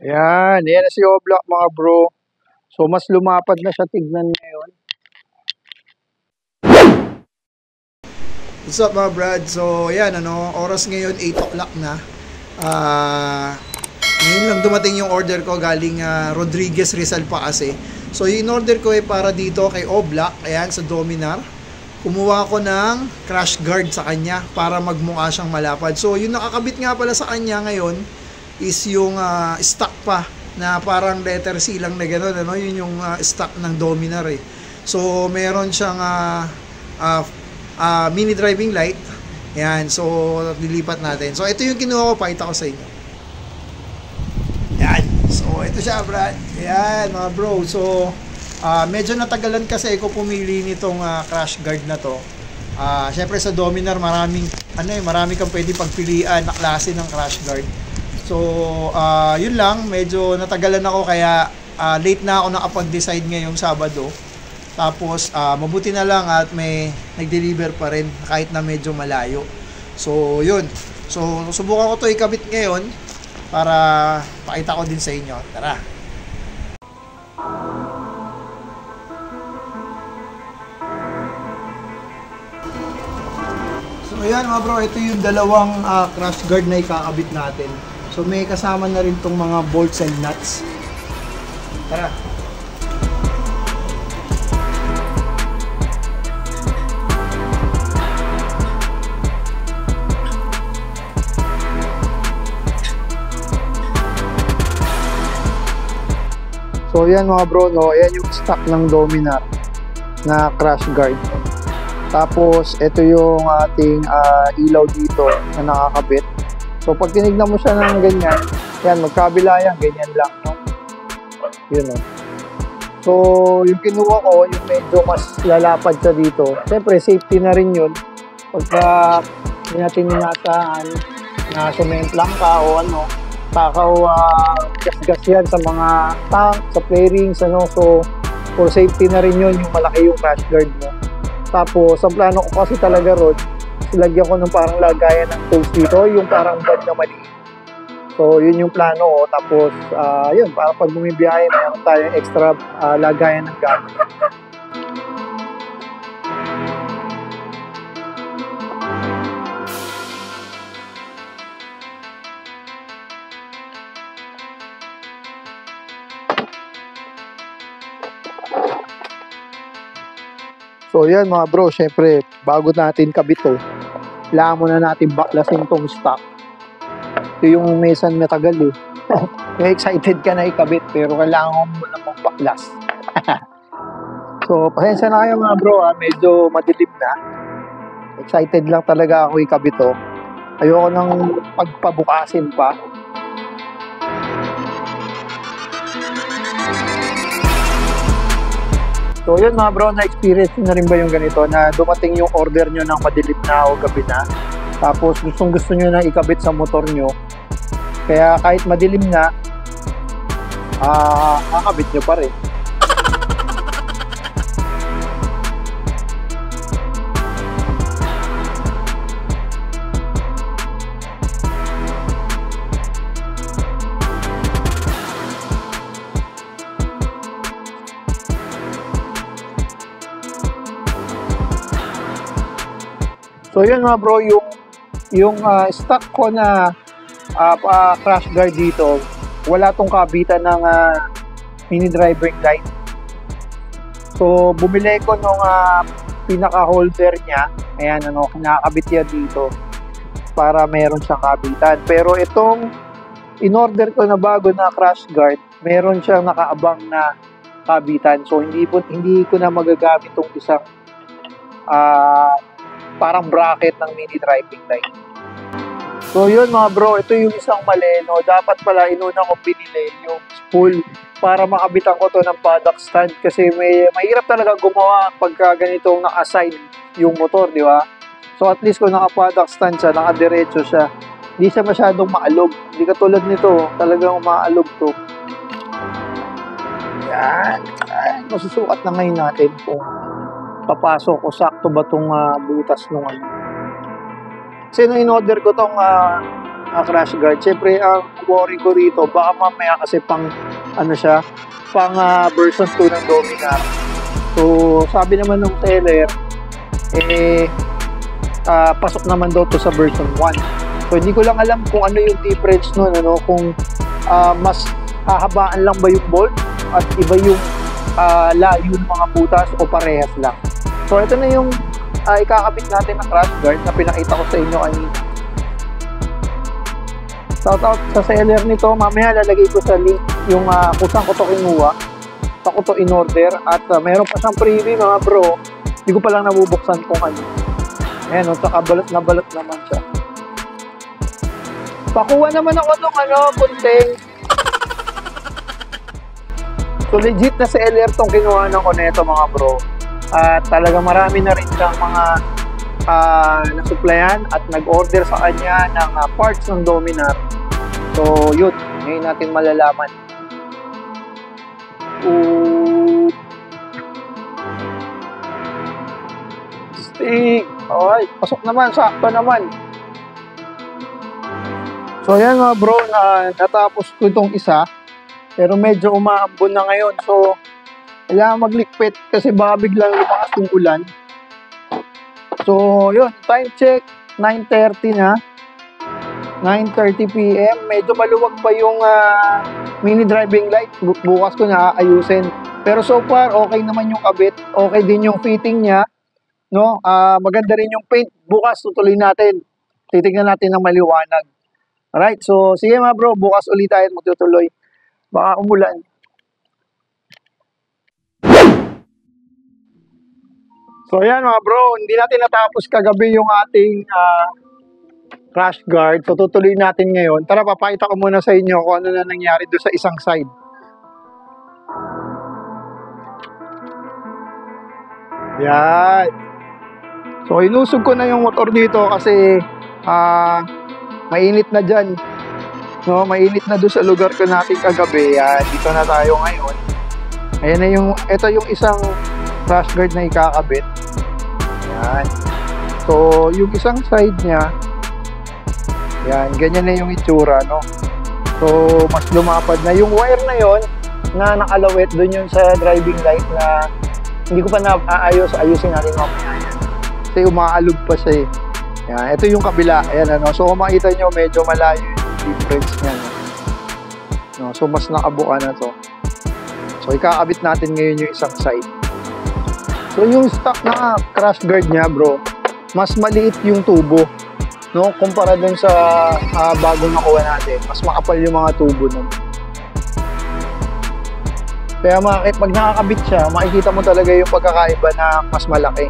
Ayan na si Oblak mga bro. So mas lumapad na siya tignan ngayon. What's up mga brad? So yan oras ngayon 8 o'clock na. Ngayon lang dumating yung order ko galing Rodriguez Rizal pa kasi. So yung order ko ay para dito kay Oblak, ayan sa Dominar. Kumuha ko ng crash guard sa kanya para magmukha siyang malapad. So yung nakakabit nga pala sa kanya ngayon is yung stock pa na parang letter C lang na gano'n, yun yung stock ng Dominar eh. So meron siyang mini driving light. Yan, so lilipat natin. So ito yung kinuha ko, pakita ko sa inyo. Yan. So ito siya, brad. Yan, mga bro. So medyo natagalan kasi ako pumili nitong crash guard na to. Syempre sa Dominar marami kang pwede pagpilian na klase ng crash guard. So yun lang, medyo natagalan ako kaya late na ako nakapag-decide ngayong Sabado. Tapos mabuti na lang at may nag-deliver pa rin kahit na medyo malayo. So yun. So subukan ko to ikabit ngayon para pakita ko din sa inyo. Tara. So ayan mga bro, ito yung dalawang crash guard na ikakabit natin. So may kasama na rin tong mga bolts and nuts. Tara. So yan mga bro, ayan yung stock ng Dominar na crash guard. Tapos ito yung ating ilaw dito na nakakabit. So pag tinignan mo siya ng ganyan, yan magkabila yan, ganyan lang, no? Yun, no? So yung kinuha ko, yung medyo mas lalapad siya dito. Siyempre safety na rin yun. Pagka hindi natin inasahan na sumemplang ka o takaw gas-gas yan sa mga tank, sa fairings, so for safety na rin yun, yung malaki yung crash guard mo. Tapos ang plano ko kasi talaga ron, lagyan ko ng parang lagayan ng tools dito, yung parang bag na maliit. So yun yung plano ko. Tapos yun, para pag bumibiyahe meron tayong extra lagayan ng gamit. So yan mga bro, syempre bago natin kabit to, kailangan muna natin baklasin tong stock. Ito yung mesan matagal eh. Excited ka na ikabit pero kailangan mo muna mong baklas. So pasensya na kayo mga bro, medyo madilim na. Excited lang talaga ako ikabit to. Ayoko nang pagpabukasin pa. So yun mga bro, na-experience na rin ba yung ganito na dumating yung order nyo ng madilim na o gabi na, tapos gusto nyo na ikabit sa motor nyo, kaya kahit madilim na kakabit nyo pa rin. So yun mga bro, yung stock ko na crash guard dito, wala tong kabitan ng mini driving light. So bumili ko nung pinaka holder niya, ayan nakakabit yan dito para meron siyang kabitan. Pero itong in-order ko na bago na crash guard, meron siyang nakaabang na kabitan. So hindi ko na magagamit tong isang parang bracket ng mini driving light. So yun mga bro, ito yung isang mali, dapat pala inuna ko pinili yung spool para makabitan ko to ng paddock stand, kasi mahirap talaga gumawa pagka ganitong naka-assign yung motor, di ba? So at least kung naka-paddock stand siya, naka-diretso siya, hindi siya masyadong maalog. Hindi katulad nito, talagang maalog to. Yan. Masusukat na ngayon natin kung papasok o sakto ba itong butas nung Kasi nung in-order ko tong crash guard. Siyempre, ang worry ko rito, baka mamaya kasi pang, ano siya, pang version 2 ng Dominar. So, sabi naman ng seller, pasok naman daw to sa version 1. So, hindi ko lang alam kung ano yung difference nun, ano, kung mas hahabaan lang ba yung bolt at iba yung layo ng mga butas o parehas lang. So, ito na yung ikakabit natin na crash guard na pinakita ko sa inyo kanina. Shoutout sa seller nito. Mamaya lalagay ko sa link yung kung saan ko to kinuha, saan ko to in order, at meron pa siyang freebie mga bro. Hindi ko pa lang nabubuksan kung ano. Ayan, saka balot na balot naman siya. Pakuha naman ako nung punteng. So legit na seller tong kinuha ko neto mga bro. At talaga marami na rin siyang mga nasupplyan at nag-order sa kanya ng parts ng Dominar. So yun, ngayon natin malalaman. Stig! Okay, pasok naman, sakto naman. So ayan mga bro, natapos ko itong isa. Pero medyo umaambon na ngayon. So kailangan maglikpit kasi baka biglang lumakas yung ulan. So yun, time check 9:30 na, 9:30 PM. Medyo maluwag pa yung mini driving light. Bukas ko na ayusin. Pero so far okay naman yung kabit, okay din yung fitting niya, no? Maganda rin yung paint. Bukas tutuloy natin, titignan natin ng maliwanag. Alright, so sige mga bro, bukas ulit tayo magtutuloy, baka umulan. So ayan mga bro, hindi natin natapos kagabi yung ating crash guard. So tutuloy natin ngayon. Tara, papakita ko muna sa inyo kung ano na nangyari doon sa isang side. Yan. So inusog ko na yung motor dito kasi mainit na dyan. No, mainit na doon sa lugar ko natin kagabi. Yan, dito na tayo ngayon. Ayan na yung, ito yung isang crash guard na ikakabit. Yan. So, yung isang side niya, yan, ganyan na yung itsura, no? So, mas lumapad na. Yung wire na yon na nakalawit, doon yun sa driving light na hindi ko pa ayusin natin mamaya yan. Kasi umaalog pa siya eh. Yan, ito yung kabila. Ayan, ano? So, kung makita nyo, medyo malayo yung difference niya, no? So, mas nakabuka na to. So, ikakabit natin ngayon yung isang side. So, yung stock na crash guard niya, bro, mas maliit yung tubo, no? Kumpara dun sa bagong nakuha natin. Mas makapal yung mga tubo nun. Kaya pag nakakabit siya, makikita mo talaga yung pagkakaiba na mas malaki.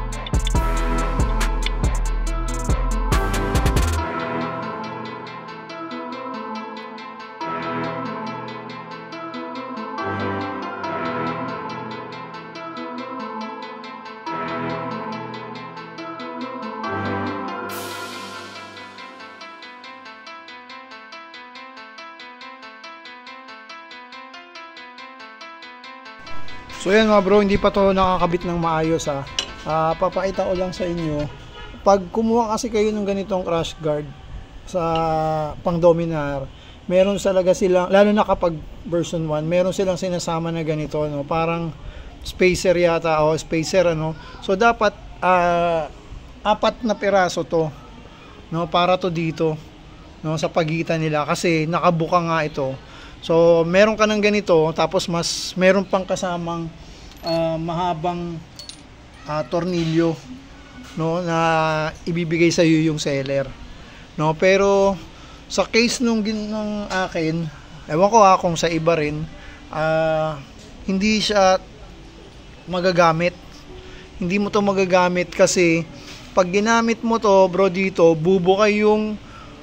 So yan mga bro, hindi pa to nakakabit ng maayos ha. Papakita ko lang sa inyo. Pag kumuha kasi kayo ng ganitong crash guard sa pang Dominar, meron talaga silang, lalo na kapag version 1, meron silang sinasama na ganito, no? Parang spacer yata o spacer ano. So dapat 4 na piraso to, no? Para to dito, no? Sa pagitan nila kasi nakabuka nga ito. So, meron ka ng ganito, tapos meron pang kasamang mahabang tornilyo, no, na ibibigay sa iyo yung seller, no. Pero sa case ng akin, ewan ko kung sa iba rin, hindi siya magagamit. Hindi mo to magagamit kasi pag ginamit mo to, bro, dito bubuka yung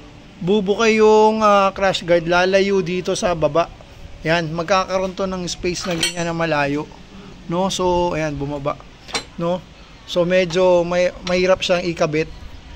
crash guard, lalayo dito sa baba. Yan, magkakaroon to ng space na ganyan na malayo, no? So ayan, bumaba, no? So medyo mahirap siyang ikabit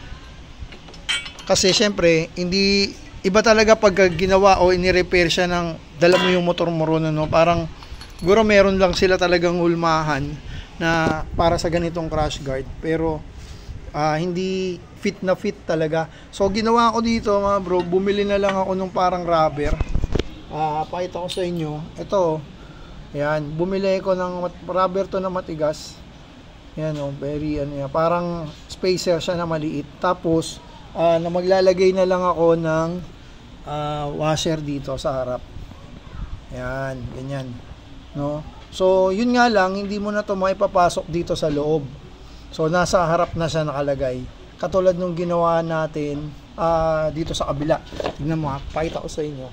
kasi syempre hindi iba talaga pag ginawa o ini-repair siya ng dala mo yung motor mo ron, no? Parang siguro meron lang sila talagang ulmahan na para sa ganitong crash guard, pero hindi fit na fit talaga. So ginawa ko dito mga bro, bumili na lang ako ng parang rubber. Pakita ko sa inyo. Ito, yan, bumili ko ng rubber to na matigas. Yan very yan, parang spacer siya na maliit. Tapos na maglalagay na lang ako ng washer dito sa harap. Yan, ganyan, no? So yun nga lang, hindi mo na to maipapasok dito sa loob. So nasa harap na siya nakalagay. Katulad nung ginawa natin dito sa kabila. Tingnan mo, pakita ko sa inyo.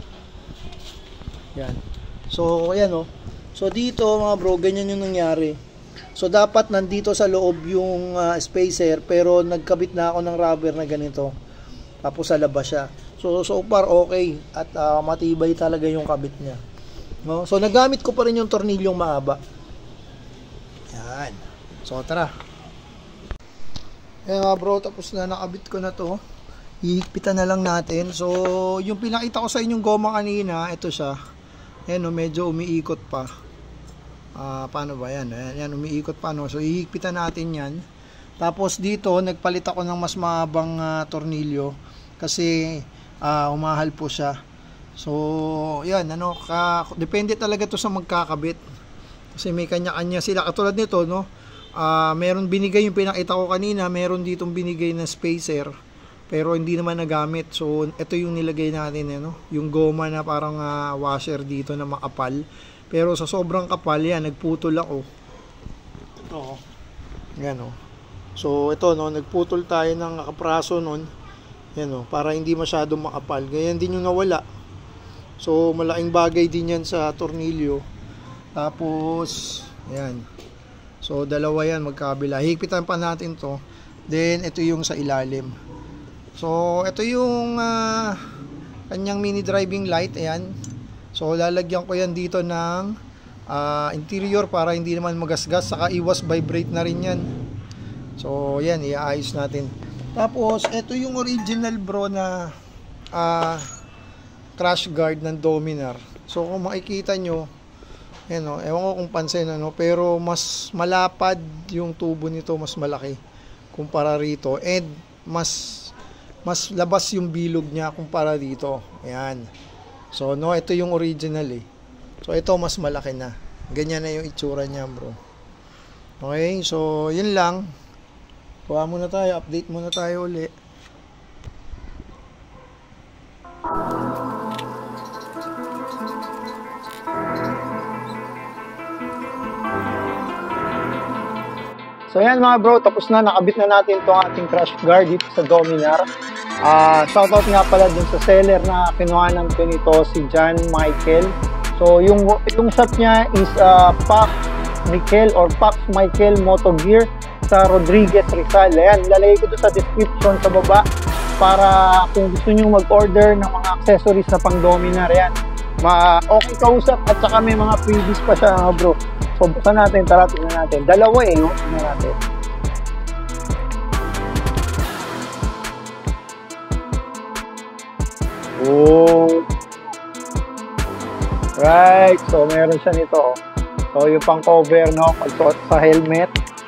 Yan. So ayan So dito mga bro, ganyan yung nangyari. So dapat nandito sa loob yung spacer, pero nagkabit na ako ng rubber na ganito. Tapos sa labas siya. So far okay at matibay talaga yung kabit niya. No? So nagamit ko pa rin yung tornilyong mahaba. Yan. So tara. Mga bro, tapos na nakabit ko na to. Hihigpitan na lang natin. So yung pinakita ko sa inyong goma kanina, ito siya. Ayan medyo umiikot pa. Paano ba yan? Ayan, umiikot pa So hihigpitan natin yan. Tapos dito nagpalit ako ng mas mahabang tornilyo kasi umahal po siya. So yan, depende talaga to sa magkakabit. Kasi may kanya-kanya sila. Katulad nito, meron binigay yung pinakita ko kanina, meron ditong binigay na spacer pero hindi naman nagamit. So ito yung nilagay natin, yung goma na parang washer dito na makapal. Pero sa sobrang kapal yan, nagputol ako. Ito, yan So ito, nagputol tayo ng kapraso nun. Yan para hindi masyadong makapal. Ganyan din yung nawala. So malaking bagay din yan sa tornilyo. Tapos ayan. So dalawa yan magkabila. Higpitan pa natin to. Then ito yung sa ilalim. So ito yung kanyang mini driving light. Ayan. So lalagyan ko yan dito ng interior para hindi naman magasgas. Saka iwas vibrate na rin yan. So yan, iaayos natin. Tapos ito yung original bro na crash guard ng Dominar. So kung makikita nyo, ewan ko kung pansin pero mas malapad yung tubo nito, mas malaki kumpara rito, and mas labas yung bilog niya kumpara dito. Ayan. So ito yung original So ito mas malaki na. Ganyan na yung itsura niya bro. Okay, so yun lang. Kuha muna tayo, update muna tayo uli. So yan mga bro, tapos na, nakabit na natin itong ating crash guard dito sa Dominar. Shoutout nga pala dun sa seller na kinuhanan ko nito, si John Michael. So yung shop niya is Pax Michael or Pax Michael Moto Gear sa Rodriguez Rizal. Ayan, lalagay ko doon sa description sa baba para kung gusto nyo mag-order ng mga accessories na pang Dominar. Ayan, okay kausap at saka may mga freebies pa siya mga bro. So buksan natin, tara tingnan natin. Dalawa tingnan natin. Oh. Right, so meron siya nito. So yung pang cover pagsuot sa helmet.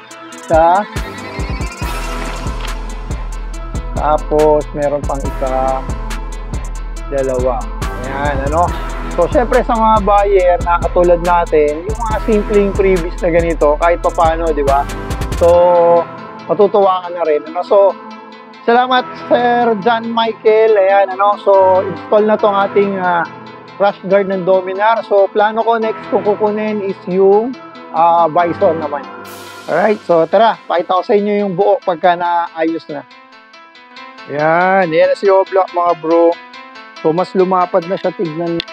Tapos meron pang isa, dalawa. Ayan, So syempre sa mga buyer na katulad natin, yung mga simpleng freebies na ganito, kahit papaano, di ba? So matutuwa ka na rin. So salamat Sir John Michael. Ayan, so install na tong ating crash guard ng Dominar. So plano ko next kung kukunin is yung visor naman. Alright, so tara, pakita ko sa inyo yung buo pagka naayos na. Yan na si O-Block mga bro. So mas lumapad na siya, tignan.